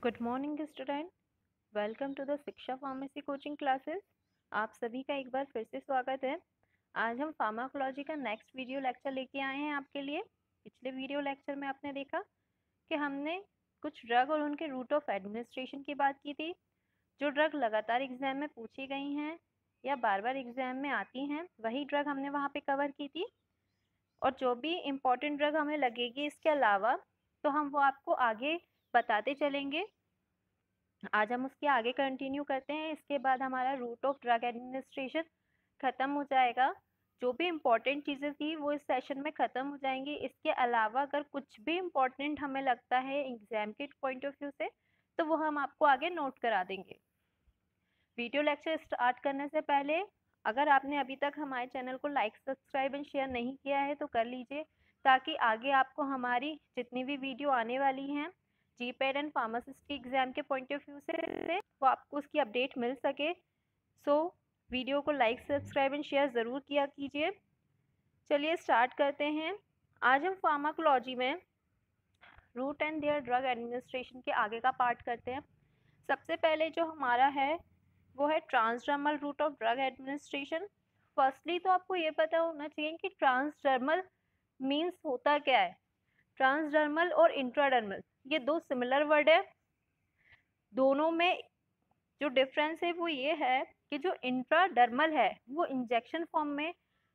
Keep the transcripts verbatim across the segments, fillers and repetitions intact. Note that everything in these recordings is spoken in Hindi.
Good morning student, welcome to the Shiksha pharmacy coaching classes. आप सभी का एक बार फिर से स्वागत है। आज हम फार्माकोलॉजी का नेक्स्ट वीडियो लेक्चर लेके आए हैं आपके लिए। पिछले वीडियो लेक्चर में आपने देखा कि हमने कुछ ड्रग और उनके रूट ऑफ एडमिनिस्ट्रेशन की बात की थी। जो ड्रग लगातार एग्जाम में पूछी गई हैं या बार बार एग्जाम में आती हैं, वही ड्रग हमने वहाँ पे कवर की थी। और जो भी इम्पोर्टेंट ड्रग हमें लगेगी इसके अलावा, तो हम वो आपको आगे बताते चलेंगे। आज हम उसके आगे कंटिन्यू करते हैं। इसके बाद हमारा रूट ऑफ ड्रग एडमिनिस्ट्रेशन ख़त्म हो जाएगा। जो भी इम्पोर्टेंट चीज़ें थी वो इस सेशन में ख़त्म हो जाएंगी। इसके अलावा अगर कुछ भी इम्पोर्टेंट हमें लगता है एग्ज़ाम के पॉइंट ऑफ व्यू से, तो वो हम आपको आगे नोट करा देंगे। वीडियो लेक्चर स्टार्ट करने से पहले अगर आपने अभी तक हमारे चैनल को लाइक, सब्सक्राइब एंड शेयर नहीं किया है तो कर लीजिए, ताकि आगे आपको हमारी जितनी भी वीडियो आने वाली हैं जी पैड एंड फार्मासिस्ट की एग्ज़ाम के पॉइंट ऑफ व्यू से, वो आपको उसकी अपडेट मिल सके। सो वीडियो को लाइक, सब्सक्राइब एंड शेयर ज़रूर किया कीजिए। चलिए स्टार्ट करते हैं। आज हम फार्माकोलॉजी में route and their drug administration के आगे का पार्ट करते हैं। सबसे पहले जो हमारा है वो है transdermal route of drug administration. Firstly तो आपको ये पता होना चाहिए कि ट्रांसडर्मल मीन्स होता क्या है। ट्रांसडर्मल और इंट्राडर्मल ये दो सिमिलर वर्ड है। दोनों में जो डिफरेंस है वो ये है कि जो इंट्राडर्मल है वो इंजेक्शन फॉर्म में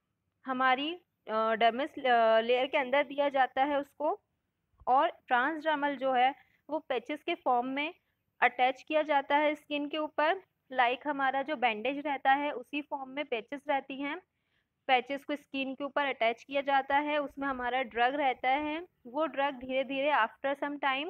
हमारी डर्मिस लेयर के अंदर दिया जाता है उसको, और ट्रांसडर्मल जो है वो पैचेस के फॉर्म में अटैच किया जाता है स्किन के ऊपर। लाइक हमारा जो बैंडेज रहता है उसी फॉर्म में पैचेस रहती हैं। पैचेस को स्किन के ऊपर अटैच किया जाता है, उसमें हमारा ड्रग रहता है। वो ड्रग धीरे धीरे आफ्टर सम टाइम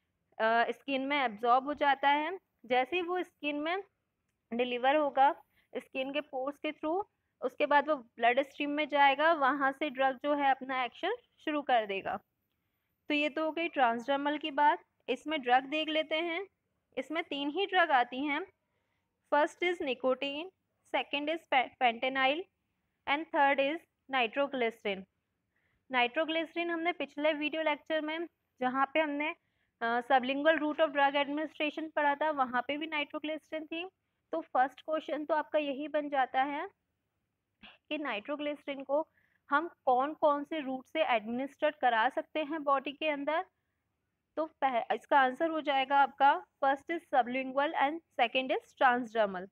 स्किन में एब्जॉर्ब हो जाता है। जैसे ही वो स्किन में डिलीवर होगा स्किन के पोर्स के थ्रू, उसके बाद वो ब्लड स्ट्रीम में जाएगा, वहाँ से ड्रग जो है अपना एक्शन शुरू कर देगा। तो ये तो हो गई ट्रांसडर्मल की बात। इसमें ड्रग देख लेते हैं। इसमें तीन ही ड्रग आती हैं। First is nicotine, second is fentanyl and third is nitroglycerin. Nitroglycerin हमने पिछले वीडियो लेक्चर में जहाँ पे हमने sublingual route of drug administration पढ़ा था, वहाँ पे भी नाइट्रोग्लिसरिन थी। तो फर्स्ट क्वेश्चन तो आपका यही बन जाता है कि नाइट्रोग्लिसरिन को हम कौन कौन से रूट से एडमिनिस्ट्रेट करा सकते हैं बॉडी के अंदर। तो इसका आंसर हो जाएगा आपका first is sublingual and second is transdermal.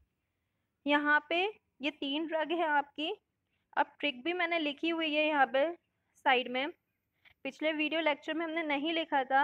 यहाँ पे ये तीन ड्रग है आपकी। अब ट्रिक भी मैंने लिखी हुई है यहाँ पे साइड में। पिछले वीडियो लेक्चर में हमने नहीं लिखा था,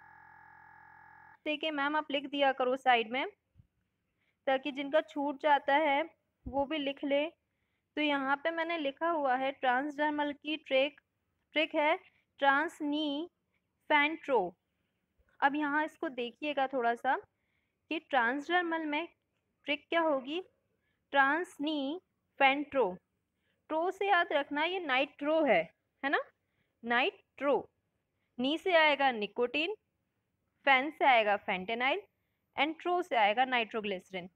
देखिए मैम आप लिख दिया करो साइड में, ताकि जिनका छूट जाता है वो भी लिख ले। तो यहाँ पे मैंने लिखा हुआ है ट्रांसडर्मल की ट्रिक ट्रिक है ट्रांसनी फैंट्रो। अब यहाँ इसको देखिएगा थोड़ा सा कि ट्रांसडर्मल में ट्रिक क्या होगी। ट्रांसनी फैंट्रो, ट्रो से याद रखना ये नाइट्रो है, है ना। नाइट्रो, नी से आएगा निकोटीन, फैन से आएगा फेंटेनाइल एंड ट्रो से आएगा नाइट्रोग्लिसरिन।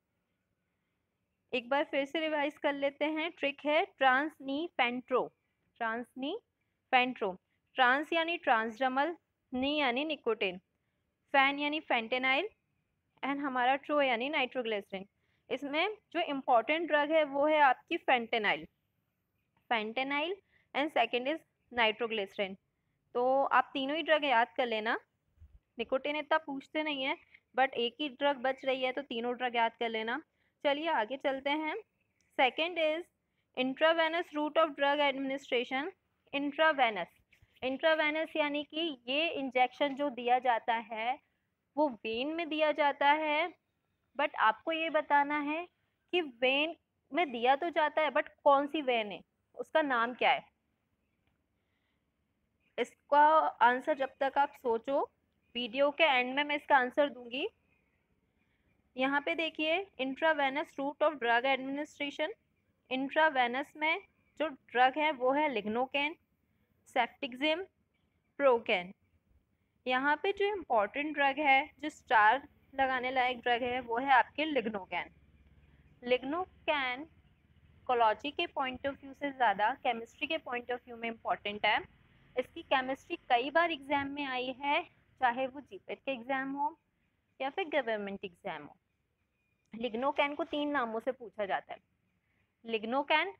एक बार फिर से रिवाइज कर लेते हैं। ट्रिक है ट्रांसनी फैंट्रो। ट्रांसनी फैंट्रो, ट्रांस यानी ट्रांसडर्मल, नी यानी निकोटीन, फैन यानी फेंटेनाइल एंड हमारा ट्रो यानी नाइट्रोग्लिसरिन। इसमें जो इम्पॉर्टेंट ड्रग है वो है आपकी fentanyl fentanyl and second is nitroglycerin. तो आप तीनों ही ड्रग याद कर लेना। निकोटीन इतना पूछते नहीं है, बट एक ही ड्रग बच रही है तो तीनों ड्रग याद कर लेना। चलिए आगे चलते हैं। Second is intravenous route of drug administration. Intravenous intravenous यानी कि ये इंजेक्शन जो दिया जाता है वो वेन में दिया जाता है, बट आपको ये बताना है कि वेन में दिया तो जाता है बट कौन सी वेन है, उसका नाम क्या है। इसका आंसर जब तक आप सोचो, वीडियो के एंड में मैं इसका आंसर दूंगी। यहाँ पे देखिए intravenous route of drug administration. Intravenous में जो ड्रग है वो है लिग्नोकेन, सेफ्टिक्सिम, प्रोकेन। यहाँ पे जो इम्पोर्टेंट ड्रग है, जो स्टार लगाने लायक ड्रग है, वो है आपके लिग्नोकेन। लिग्नोकेन कोलॉजी के पॉइंट ऑफ व्यू से ज़्यादा केमिस्ट्री के पॉइंट ऑफ व्यू में इम्पॉर्टेंट है। इसकी केमिस्ट्री कई बार एग्जाम में आई है, चाहे वो जीपेट के एग्ज़ाम हो, या फिर गवर्नमेंट एग्जाम हो। लिग्नोकैन को तीन नामों से पूछा जाता है, लिग्नोकैन,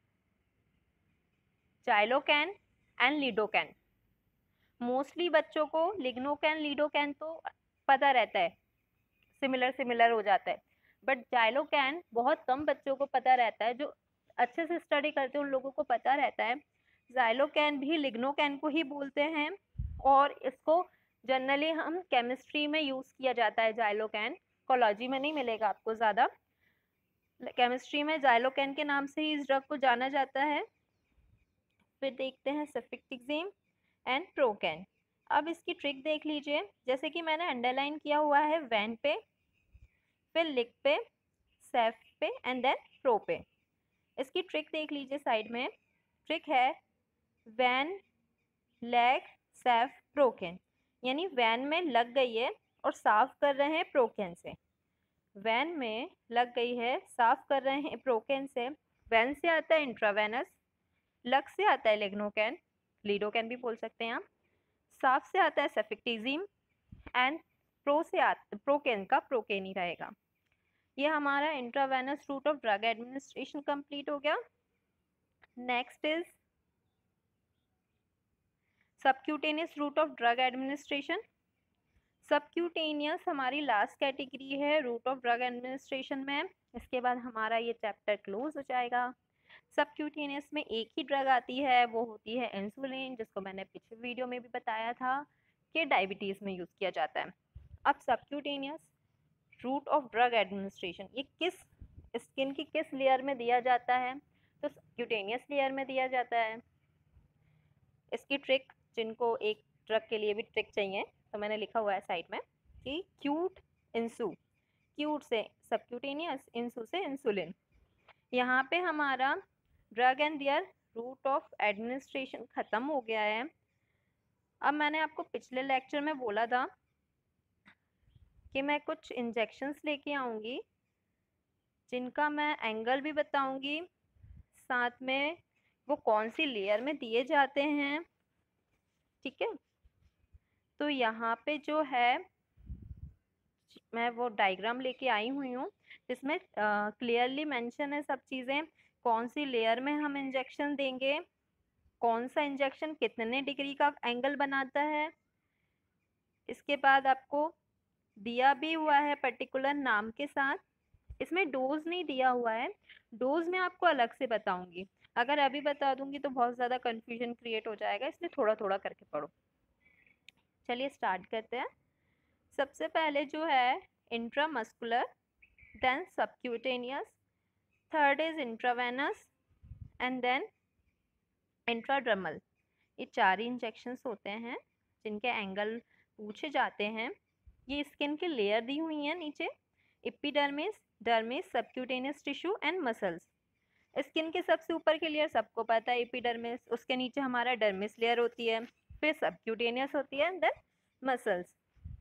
जाइलोकैन एंड लीडोकैन। मोस्टली बच्चों को लिग्नोकैन लीडोकैन तो पता रहता है, सिमिलर सिमिलर हो जाता है, बट जाइलोकैन बहुत कम बच्चों को पता रहता है। जो अच्छे से स्टडी करते हैं उन लोगों को पता रहता है। जाइलोकैन भी लिग्नोकैन को ही बोलते हैं और इसको जनरली हम केमिस्ट्री में यूज किया जाता है। जाइलोकैन कोलॉजी में नहीं मिलेगा आपको ज़्यादा, केमिस्ट्री में जाइलोकैन के नाम से ही इस ड्रग को जाना जाता है। फिर देखते हैं सेफिक्टिग्जिम एंड प्रोकैन। अब इसकी ट्रिक देख लीजिए, जैसे कि मैंने अंडरलाइन किया हुआ है वैन पे, फिर लिक पे, सेफ पे एंड देन प्रो पे। इसकी ट्रिक देख लीजिए साइड में, ट्रिक है वैन, लैग, सेफ, प्रोकैन। यानी वैन में लग गई है और साफ कर रहे हैं प्रोकैन से, वैन में लग गई है साफ कर रहे हैं प्रोकैन से। वैन से आता है इंट्रावेनस, लग से आता है लिग्नोकैन, लीडोकैन भी बोल सकते हैं आप, साफ से आता है सेफिक्टिजिम एंड प्रो से आता प्रोकैन का प्रोकैन ही रहेगा। ये हमारा intravenous route of drug administration complete हो गया। Next is subcutaneous route of drug administration. Subcutaneous हमारी लास्ट कैटेगरी है रूट ऑफ ड्रग एडमिनिस्ट्रेशन में। इसके बाद हमारा ये चैप्टर क्लोज हो जाएगा। सबक्यूटेनियस में एक ही ड्रग आती है, वो होती है इंसुलिन, जिसको मैंने पिछले वीडियो में भी बताया था कि डायबिटीज़ में यूज़ किया जाता है। अब subcutaneous route of drug administration ये किस स्किन की किस लेयर में दिया जाता है, तो सबक्यूटेनियस लेयर में दिया जाता है। इसकी ट्रिक, जिनको एक ड्रग के लिए भी ट्रिक चाहिए तो मैंने लिखा हुआ है साइड में कि क्यूट इंसू, क्यूट से सबक्यूटेनियस, इंसू से इंसुलिन। यहाँ पे हमारा drug and their route of administration ख़त्म हो गया है। अब मैंने आपको पिछले लेक्चर में बोला था कि मैं कुछ इंजेक्शंस लेके आऊँगी जिनका मैं एंगल भी बताऊँगी, साथ में वो कौन सी लेयर में दिए जाते हैं, ठीक है। तो यहाँ पे जो है मैं वो डायग्राम लेके आई हुई हूँ जिसमें क्लियरली मेंशन है सब चीज़ें, कौन सी लेयर में हम इंजेक्शन देंगे, कौन सा इंजेक्शन कितने डिग्री का एंगल बनाता है। इसके बाद आपको दिया भी हुआ है पर्टिकुलर नाम के साथ, इसमें डोज नहीं दिया हुआ है, डोज मैं आपको अलग से बताऊंगी। अगर अभी बता दूंगी तो बहुत ज़्यादा कंफ्यूजन क्रिएट हो जाएगा, इसलिए थोड़ा थोड़ा करके पढ़ो। चलिए स्टार्ट करते हैं। सबसे पहले जो है intramuscular, then subcutaneous, third is intravenous and then intradermal. ये चार इंजेक्शंस होते हैं जिनके एंगल पूछे जाते हैं। ये स्किन की लेयर दी हुई है नीचे, epidermis, dermis, subcutaneous tissue and muscles. Skin के सबसे ऊपर की लेयर सबको पता है एपिडर्मिस, उसके नीचे हमारा डर्मिस लेयर होती है, फिर सबक्यूटेनियस होती है, देन मसल्स।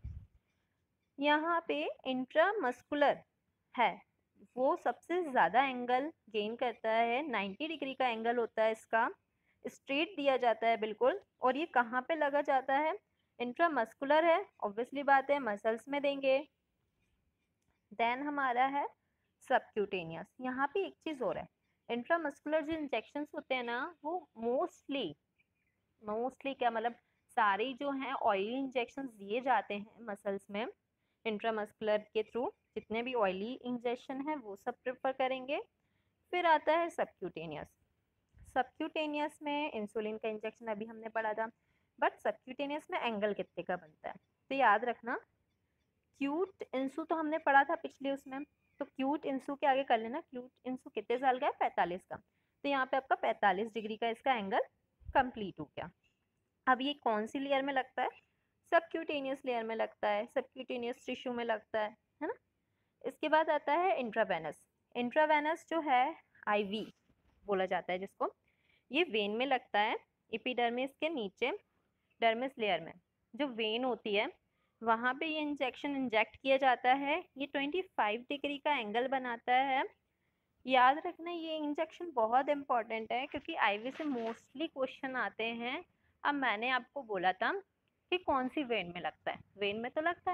यहाँ पे इंट्रामस्कुलर है वो सबसे ज़्यादा एंगल गेन करता है, नब्बे डिग्री का एंगल होता है इसका, स्ट्रेट दिया जाता है बिल्कुल। और ये कहाँ पे लगा जाता है, इंट्रामस्कुलर है, ऑब्वियसली बात है मसल्स में देंगे। देन हमारा है सबक्यूटेनियस। यहाँ पे एक चीज़ और है, इंट्रामस्कुलर जो इंजेक्शंस होते हैं ना वो मोस्टली मोस्टली क्या मतलब सारे जो हैं ऑयली इंजेक्शंस दिए जाते हैं मसल्स में इंट्रामस्कुलर के थ्रू। जितने भी ऑयली इंजेक्शन है वो सब प्रेफर करेंगे। फिर आता है सबक्यूटेनियस। सबक्यूटेनियस में इंसुलिन का इंजेक्शन अभी हमने पढ़ा था, बट सबक्यूटेनियस में एंगल कितने का बनता है, तो याद रखना क्यूट इंसू तो हमने पढ़ा था पिछले उसमें, तो क्यूट इंसू के आगे कर लेना, क्यूट इंसू कितने साल का है, पैंतालीस का, तो यहाँ पे आपका पैंतालीस डिग्री का इसका एंगल कंप्लीट हो गया। अब ये कौन सी लेयर में लगता है, सबक्यूटेनियस लेयर में लगता है, सबक्यूटेनियस टिश्यू में लगता है है ना। इसके बाद आता है इंट्रावेनस। इंट्रावेनस जो है आईवी बोला जाता है जिसको, ये वेन में लगता है, एपिडर्मिस के नीचे डर्मिस लेयर में जो वेन होती है वहाँ पे ये इंजेक्शन इंजेक्ट किया जाता है। ये पच्चीस डिग्री का एंगल बनाता है। याद रखना ये इंजेक्शन बहुत इंपॉर्टेंट है क्योंकि आईवी से मोस्टली क्वेश्चन आते हैं। अब मैंने आपको बोला था कि कौन सी वेन में लगता है, वेन में तो लगता है,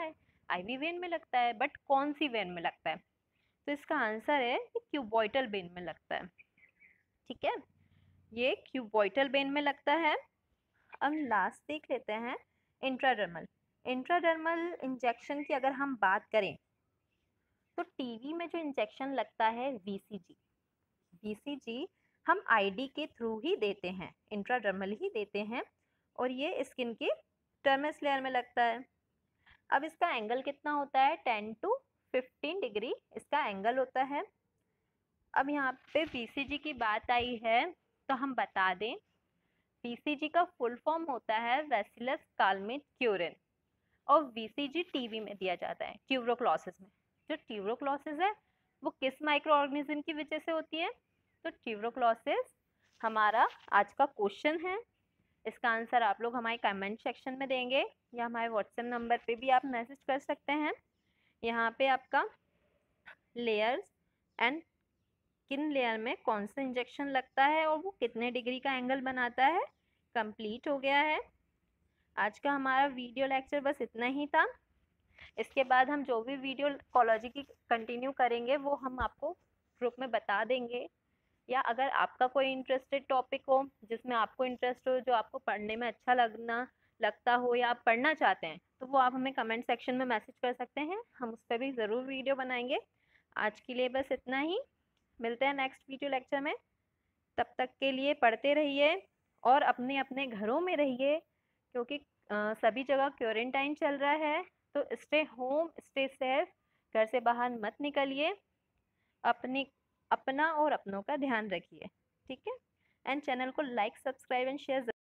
आईवी वेन में लगता है, बट कौन सी वेन में लगता है? तो इसका आंसर है कि क्यूबॉइटल वेन में लगता है। ठीक है, ये क्यूबॉइटल वेन में लगता है। अब लास्ट देख लेते हैं इंट्राडर्मल। इंट्राडर्मल इंजेक्शन की अगर हम बात करें तो टीवी में जो इंजेक्शन लगता है वीसीजी, वीसीजी हम आईडी के थ्रू ही देते हैं, इंट्राडर्मल ही देते हैं, और ये स्किन की टर्मस लेयर में लगता है। अब इसका एंगल कितना होता है? टेन टू फिफ्टीन डिग्री इसका एंगल होता है। अब यहाँ पे वीसीजी की बात आई है तो हम बता दें, वीसीजी का फुल फॉर्म होता है वैसिलस कालमेट क्यूरिन, और वीसीजी टीवी में दिया जाता है ट्यूबरोक्लोसिस में। जो ट्यूबरोक्लोसिस है वो किस माइक्रो ऑर्गेनिज्म की वजह से होती है? तो ट्यूबरोक्लोसिस हमारा आज का क्वेश्चन है। इसका आंसर आप लोग हमारे कमेंट सेक्शन में देंगे या हमारे व्हाट्सएप नंबर पे भी आप मैसेज कर सकते हैं। यहाँ पे आपका लेयर्स एंड किन लेयर में कौन सा इंजेक्शन लगता है और वो कितने डिग्री का एंगल बनाता है कंप्लीट हो गया है। आज का हमारा वीडियो लेक्चर बस इतना ही था। इसके बाद हम जो भी वीडियो कॉलोजी की कंटिन्यू करेंगे वो हम आपको ग्रुप में बता देंगे, या अगर आपका कोई इंटरेस्टेड टॉपिक हो जिसमें आपको इंटरेस्ट हो, जो आपको पढ़ने में अच्छा लगना लगता हो या आप पढ़ना चाहते हैं, तो वो आप हमें कमेंट सेक्शन में मैसेज कर सकते हैं, हम उस पर भी ज़रूर वीडियो बनाएंगे। आज के लिए बस इतना ही, मिलते हैं नेक्स्ट वीडियो लेक्चर में। तब तक के लिए पढ़ते रहिए और अपने अपने घरों में रहिए, क्योंकि आ, सभी जगह क्वारंटाइन चल रहा है, तो स्टे होम, स्टे सेफ, घर से बाहर मत निकलिए, अपनी अपना और अपनों का ध्यान रखिए। ठीक है, एंड चैनल को लाइक, सब्सक्राइब एंड शेयर